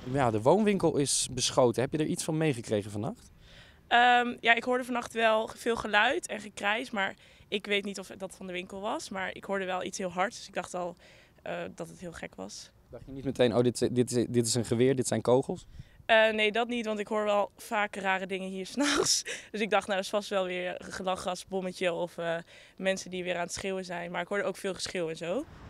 Ja, de woonwinkel is beschoten. Heb je er iets van meegekregen vannacht? Ja, ik hoorde vannacht wel veel geluid en gekrijs, maar ik weet niet of dat van de winkel was. Maar ik hoorde wel iets heel hards, dus ik dacht al dat het heel gek was. Dacht je niet meteen, oh, dit is een geweer, dit zijn kogels? Nee, dat niet, want ik hoor wel vaak rare dingen hier 's nachts. Dus ik dacht, nou, dat is vast wel weer een gelachgasbommetje of mensen die weer aan het schreeuwen zijn. Maar ik hoorde ook veel geschreeuw en zo.